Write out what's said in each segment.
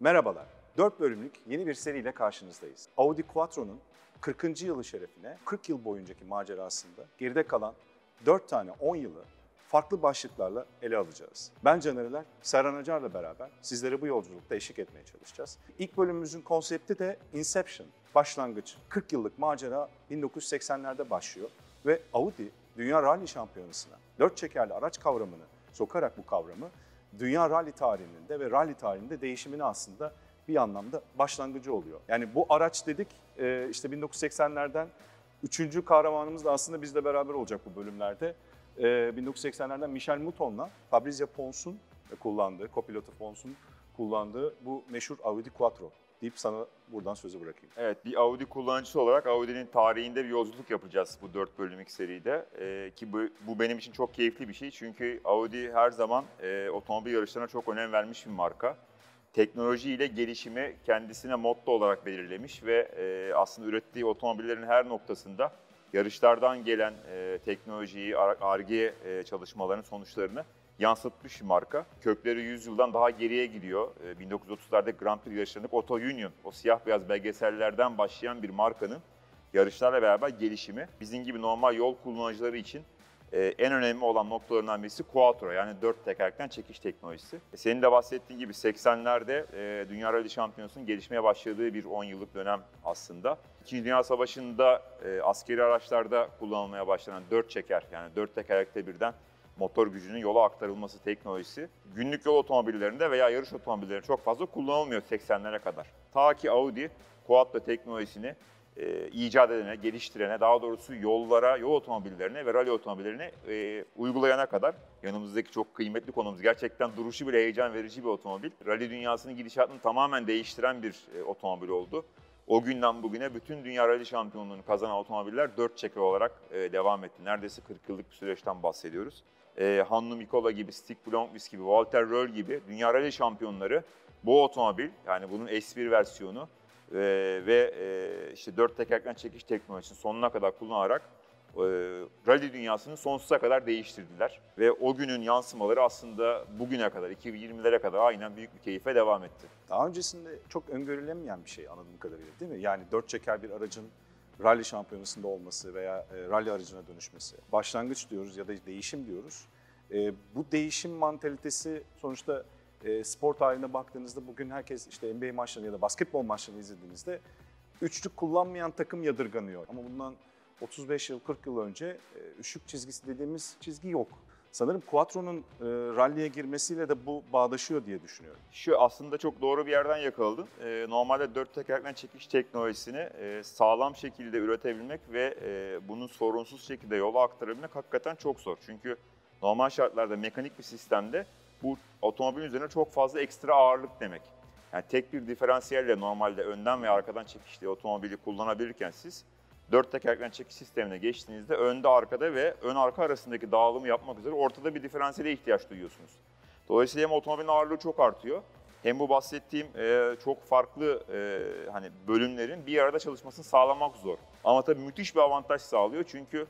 Merhabalar, 4 bölümlük yeni bir seriyle karşınızdayız. Audi Quattro'nun 40. yılı şerefine 40 yıl boyuncaki macerasında geride kalan 4 tane 10 yılı farklı başlıklarla ele alacağız. Ben Caner Eler, Serhan Acar'la beraber sizlere bu yolculukta eşlik etmeye çalışacağız. İlk bölümümüzün konsepti de Inception, başlangıç. 40 yıllık macera 1980'lerde başlıyor ve Audi Dünya Rally Şampiyonası'na 4 çekerli araç kavramını sokarak bu kavramı Dünya Rally tarihinde ve rally tarihinde değişimini aslında bir anlamda başlangıcı oluyor. Yani bu araç dedik işte 1980'lerden 3. kahramanımız da aslında bizle beraber olacak bu bölümlerde. 1980'lerden Michel Mouton'la Fabrizio Pons'un kullandığı, kopilotu Pons'un kullandığı bu meşhur Audi Quattro deyip sana buradan sözü bırakayım. Evet, bir Audi kullanıcısı olarak Audi'nin tarihinde bir yolculuk yapacağız bu 4 bölümlük seride. Ki bu benim için çok keyifli bir şey. Çünkü Audi her zaman otomobil yarışlarına çok önem vermiş bir marka. Teknoloji ile gelişimi kendisine motto olarak belirlemiş ve aslında ürettiği otomobillerin her noktasında yarışlardan gelen teknolojiyi, Ar-Ge çalışmalarının sonuçlarını yansıtmış bir marka. Kökleri 100 yıldan daha geriye gidiyor. 1930'larda Grand Prix yarışlarındaki Auto Union, o siyah beyaz belgesellerden başlayan bir markanın yarışlarla beraber gelişimi bizim gibi normal yol kullanıcıları için en önemli olan noktalarından birisi Quattro, yani 4 tekerlekten çekiş teknolojisi. Senin de bahsettiğin gibi 80'lerde Dünya Rally Şampiyonası'nın gelişmeye başladığı bir 10 yıllık dönem aslında. İkinci Dünya Savaşı'nda askeri araçlarda kullanılmaya başlanan 4 çeker, yani 4 tekerlekte birden motor gücünün yola aktarılması teknolojisi günlük yol otomobillerinde veya yarış otomobillerinde çok fazla kullanılmıyor 80'lere kadar. Ta ki Audi Quattro teknolojisini icat edene, geliştirene, daha doğrusu yollara, yol otomobillerine ve rally otomobillerine uygulayana kadar. Yanımızdaki çok kıymetli konumuz, gerçekten duruşu bile heyecan verici bir otomobil. Rally dünyasının gidişatını tamamen değiştiren bir otomobil oldu. O günden bugüne bütün dünya rally şampiyonluğunu kazanan otomobiller 4 çeker olarak devam etti. Neredeyse 40 yıllık bir süreçten bahsediyoruz. Hannu Mikkola gibi, Stig Blomqvist gibi, Walter Röhrl gibi dünya rally şampiyonları bu otomobil, yani bunun S1 versiyonu ve işte 4 tekerlekten çekiş teknolojisini sonuna kadar kullanarak rally dünyasını sonsuza kadar değiştirdiler. Ve o günün yansımaları aslında bugüne kadar, 2020'lere kadar aynen büyük bir keyfe devam etti. Daha öncesinde çok öngörülemeyen bir şey anladığım kadarıyla, değil mi? Yani 4 çeker bir aracın rally şampiyonasında olması veya rally aracına dönüşmesi. Başlangıç diyoruz ya da değişim diyoruz. Bu değişim mantalitesi sonuçta spor tarihine baktığınızda bugün herkes işte NBA maçlarını ya da basketbol maçlarını izlediğinizde üçlük kullanmayan takım yadırganıyor. Ama bundan 35 yıl, 40 yıl önce üçlük çizgisi dediğimiz çizgi yok. Sanırım Quattro'nun rally'e girmesiyle de bu bağdaşıyor diye düşünüyorum. Şu aslında çok doğru bir yerden yakaladın. Normalde 4 tekerlekten çekiş teknolojisini sağlam şekilde üretebilmek ve bunu sorunsuz şekilde yola aktarabilmek hakikaten çok zor. Çünkü normal şartlarda mekanik bir sistemde bu otomobilin üzerine çok fazla ekstra ağırlık demek. Yani tek bir diferansiyelle normalde önden ve arkadan çekişli otomobili kullanabilirken siz 4 tekerlekten çekiş sistemine geçtiğinizde önde, arkada ve ön arka arasındaki dağılımı yapmak üzere ortada bir diferansiyele ihtiyaç duyuyorsunuz. Dolayısıyla hem otomobilin ağırlığı çok artıyor, hem bu bahsettiğim çok farklı hani bölümlerin bir arada çalışmasını sağlamak zor. Ama tabii müthiş bir avantaj sağlıyor, çünkü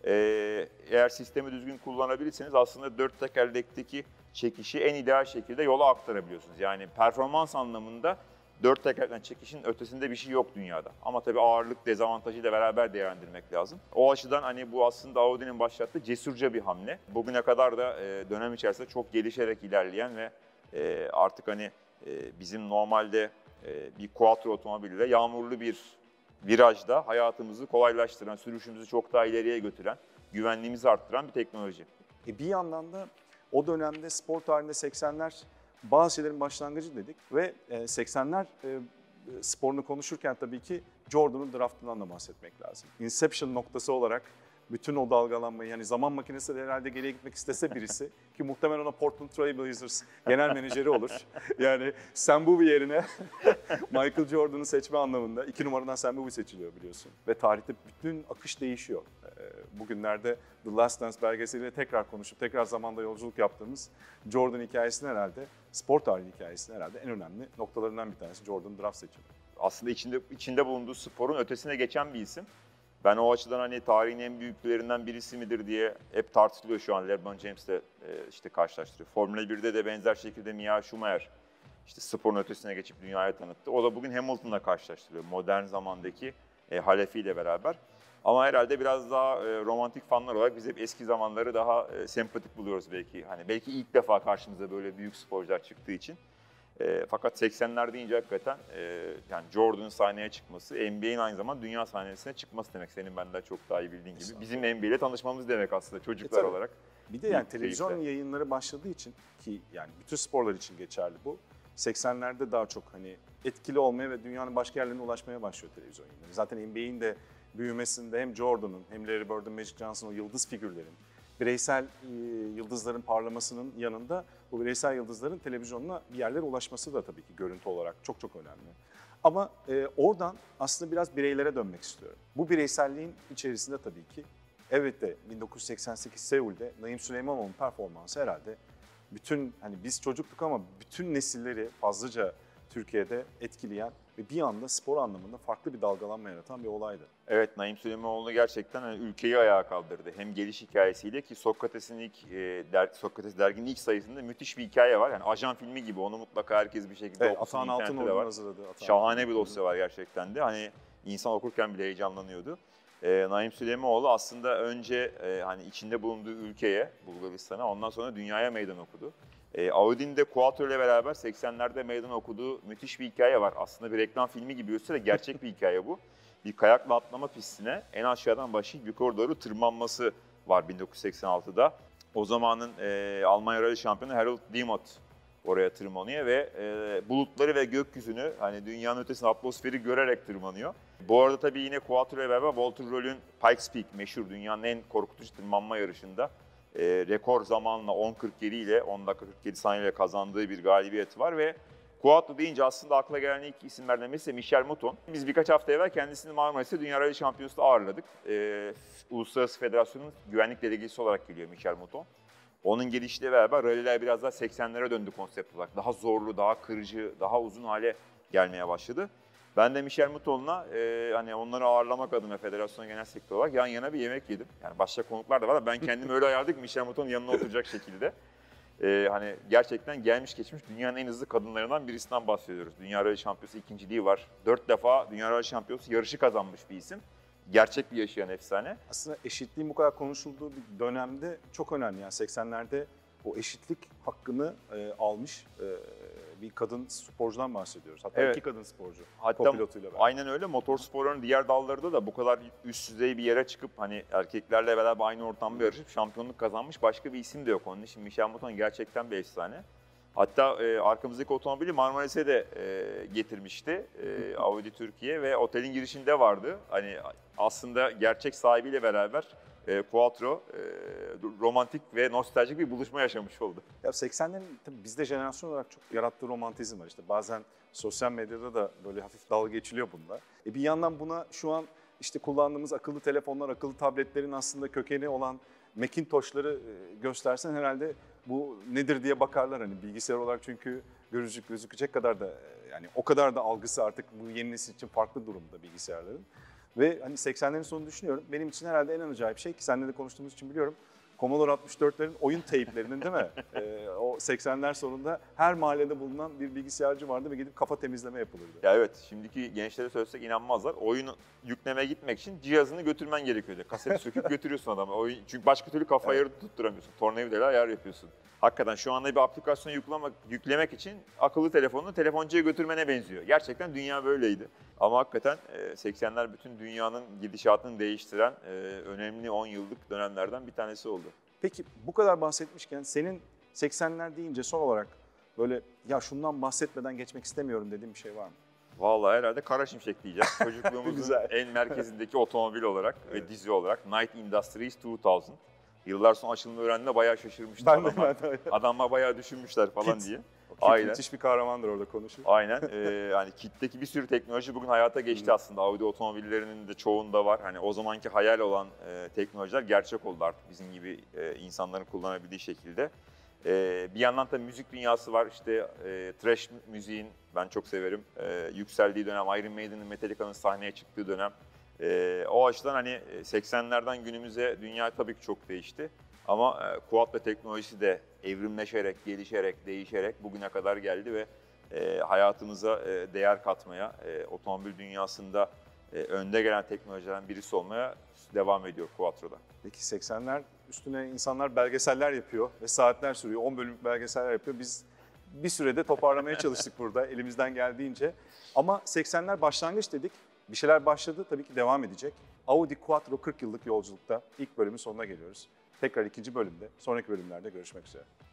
eğer sistemi düzgün kullanabilirseniz aslında 4 tekerlekteki çekişi en ideal şekilde yola aktarabiliyorsunuz. Yani performans anlamında 4 tekerlekten çekişin ötesinde bir şey yok dünyada. Ama tabii ağırlık dezavantajıyla beraber değerlendirmek lazım. O açıdan hani bu aslında Audi'nin başlattığı cesurca bir hamle. Bugüne kadar da dönem içerisinde çok gelişerek ilerleyen ve artık hani bizim normalde bir Quattro otomobiliyle yağmurlu bir virajda hayatımızı kolaylaştıran, sürüşümüzü çok daha ileriye götüren, güvenliğimizi arttıran bir teknoloji. Bir yandan da o dönemde spor tarihinde 80'ler bazı şeylerin başlangıcı dedik ve 80'ler sporunu konuşurken tabii ki Jordan'ın draftından da bahsetmek lazım. Inception noktası olarak bütün o dalgalanmayı, yani zaman makinesi de herhalde geriye gitmek istese birisi ki muhtemelen ona Portland Trail Blazers genel menajeri olur. Yani Sam Bowie yerine Michael Jordan'ı seçme anlamında 2 numaradan Sam Bowie seçiliyor biliyorsun. Ve tarihte bütün akış değişiyor. Bugünlerde The Last Dance belgeseliyle tekrar konuşup tekrar zamanda yolculuk yaptığımız Jordan hikayesinin herhalde, spor tarihi hikayesinin herhalde en önemli noktalarından bir tanesi Jordan draft seçimi. Aslında içinde bulunduğu sporun ötesine geçen bir isim. Ben o açıdan hani tarihin en büyüklerinden birisi midir diye hep tartışılıyor şu an. LeBron James'le işte karşılaştırıyor. Formula 1'de de benzer şekilde Michael Schumacher işte sporun ötesine geçip dünyaya tanıttı. O da bugün Hamilton'la karşılaştırıyor modern zamandaki halefiyle beraber. Ama herhalde biraz daha romantik fanlar olarak biz hep eski zamanları daha sempatik buluyoruz belki. Hani belki ilk defa karşımıza böyle büyük sporcular çıktığı için. Fakat 80'ler deyince hakikaten yani Jordan'ın sahneye çıkması, NBA'in aynı zamanda dünya sahnesine çıkması demek. Senin benden çok daha iyi bildiğin gibi. Bizim NBA ile tanışmamız demek aslında çocuklar olarak. Bir de yani Büyük televizyon keyifle. yayınları başladığı için, ki yani bütün sporlar için geçerli bu. 80'lerde daha çok hani etkili olmaya ve dünyanın başka yerlerine ulaşmaya başlıyor televizyon yayınları. Zaten NBA'in de büyümesinde hem Jordan'ın hem Larry Bird'ın, Magic Johnson'ın o yıldız figürlerin, bireysel yıldızların parlamasının yanında bu bireysel yıldızların televizyonuna bir yerlere ulaşması da tabii ki görüntü olarak çok çok önemli. Ama oradan aslında biraz bireylere dönmek istiyorum. Bu bireyselliğin içerisinde tabii ki evet de 1988 Seul'de Naim Süleymanoğlu'nun performansı herhalde bütün, hani biz çocuktuk ama bütün nesilleri fazlaca Türkiye'de etkileyen ve bir anda spor anlamında farklı bir dalgalanma yaratan bir olaydı. Evet, Naim Süleymanoğlu gerçekten hani ülkeyi ayağa kaldırdı. Hem geliş hikayesiyle ki Sokrates'in Sokrates derginin ilk sayısında müthiş bir hikaye var. Yani ajan filmi gibi, onu mutlaka herkes bir şekilde Evet, okusun, Atahan internette de Altınordu'nun var. hazırladığı. Şahane bir dosya var gerçekten de. Hani insan okurken bile heyecanlanıyordu. Naim Süleymanoğlu aslında önce hani içinde bulunduğu ülkeye, Bulgaristan'a, ondan sonra dünyaya meydan okudu. Audi'nin de Quattro ile beraber 80'lerde meydan okuduğu müthiş bir hikaye var. Aslında bir reklam filmi gibi görünse de gerçek bir hikaye bu. Bir kayakla atlama pistine en aşağıdan başlayıp yukarı doğru tırmanması var 1986'da. O zamanın Almanya Rally şampiyonu Harold Demotte oraya tırmanıyor ve bulutları ve gökyüzünü, hani dünyanın ötesinde atmosferi görerek tırmanıyor. Bu arada tabii yine Quattro ile beraber Walter Röll'ün Pikes Peak, meşhur dünyanın en korkutucu tırmanma yarışında rekor zamanla 10.47 ile 10 dakika 47 saniye ile kazandığı bir galibiyeti var ve Quattro deyince aslında akla gelen ilk isimlerden birisi Michel Mouton. Biz birkaç hafta evvel kendisini Marmaris'te Dünya Rally Şampiyonası'nda ağırladık. Uluslararası Federasyon'un güvenlik delegesi olarak geliyor Michel Mouton. Onun gelişiyle beraber rally'ler biraz daha 80'lere döndü konsept olarak. Daha zorlu, daha kırıcı, daha uzun hale gelmeye başladı. Ben de Michel Mouton'la hani onları ağırlamak adına federasyon genel sekreteri olarak yan yana bir yemek yedim. Yani başka konuklar da var ama ben kendimi öyle ayarladım ki Michel Mouton'un yanına oturacak şekilde. Hani gerçekten gelmiş geçmiş dünyanın en hızlı kadınlarından birisinden bahsediyoruz. Dünya Rally Şampiyonası ikinciliği var. 4 defa Dünya Rally Şampiyonası yarışı kazanmış bir isim. Gerçek bir yaşayan efsane. Aslında eşitliğin bu kadar konuşulduğu bir dönemde çok önemli. Yani 80'lerde o eşitlik hakkını almış bir kadın sporcudan bahsediyoruz. Hatta Evet. 2 kadın sporcu. Hatta Kopilotuyla beraber. aynen öyle, motorsporların diğer dallarında da bu kadar üst düzey bir yere çıkıp hani erkeklerle beraber aynı ortamda yarışıp şampiyonluk kazanmış başka bir isim de yok onun için. Michel Mouton gerçekten bir efsane. Hatta arkamızdaki otomobili Marmaris'e de getirmişti Audi Türkiye ve otelin girişinde vardı. Hani aslında gerçek sahibiyle beraber Quattro romantik ve nostaljik bir buluşma yaşamış oldu. Ya 80'lerin tabii bizde jenerasyon olarak çok yarattığı romantizm var. İşte bazen sosyal medyada da böyle hafif dalga geçiliyor bununla. Bir yandan buna şu an işte kullandığımız akıllı telefonlar, akıllı tabletlerin aslında kökeni olan Macintosh'ları göstersen herhalde bu nedir diye bakarlar hani bilgisayar olarak, çünkü gözükecek kadar da yani o kadar da algısı artık bu yeni nesil için farklı durumda bilgisayarların. Ve hani 80'lerin sonunu düşünüyorum. Benim için herhalde en acayip şey, ki seninle de konuştuğumuz için biliyorum, Commodore 64'lerin oyun teyplerinin değil mi? O 80'ler sonunda her mahallede bulunan bir bilgisayarcı vardı ve gidip kafa temizleme yapılırdı. Ya evet, şimdiki gençlere söylesek inanmazlar. Oyun yüklemeye gitmek için cihazını götürmen gerekiyordu. Kaseti söküp götürüyorsun adamı. Çünkü başka türlü kafayı yarı tutturamıyorsun. Tornavidayla ayar yapıyorsun. Hakikaten şu anda bir aplikasyon yüklemek için akıllı telefonunu telefoncuya götürmene benziyor. Gerçekten dünya böyleydi. Ama hakikaten 80'ler bütün dünyanın gidişatını değiştiren önemli 10 yıllık dönemlerden bir tanesi oldu. Peki bu kadar bahsetmişken senin 80'ler deyince son olarak böyle ya şundan bahsetmeden geçmek istemiyorum dediğin bir şey var mı? Vallahi herhalde Kara Şimşek diyeceğiz. Çocukluğumuzun Güzel. en merkezindeki otomobil olarak ve dizi olarak Night Industries 2000. Yıllar sonra açılımı öğrendiğinde bayağı şaşırmıştım adamlar. Adamlar bayağı düşünmüşler falan Kit. diye. Aynen. Müthiş bir kahramandır orada konuşuyor. Aynen. Yani Kit'teki bir sürü teknoloji bugün hayata geçti aslında. Audi otomobillerinin de çoğunda var. Hani o zamanki hayal olan teknolojiler gerçek oldu artık bizim gibi insanların kullanabildiği şekilde. Bir yandan da müzik dünyası var. İşte thrash müziğin ben çok severim. Yükseldiği dönem, Iron Maiden'in, Metallica'nın sahneye çıktığı dönem. O açıdan hani 80'lerden günümüze dünya tabii ki çok değişti. Ama Quattro teknolojisi de evrimleşerek, gelişerek, değişerek bugüne kadar geldi ve hayatımıza değer katmaya, otomobil dünyasında önde gelen teknolojilerden birisi olmaya devam ediyor Quattro'da. Peki 80'ler üstüne insanlar belgeseller yapıyor ve saatler sürüyor. 10 bölümlük belgeseller yapıyor. Biz bir sürede toparlamaya çalıştık burada elimizden geldiğince. Ama 80'ler başlangıç dedik. Bir şeyler başladı, tabii ki devam edecek. Audi Quattro 40 yıllık yolculukta ilk bölümün sonuna geliyoruz. Tekrar ikinci bölümde, sonraki bölümlerde görüşmek üzere.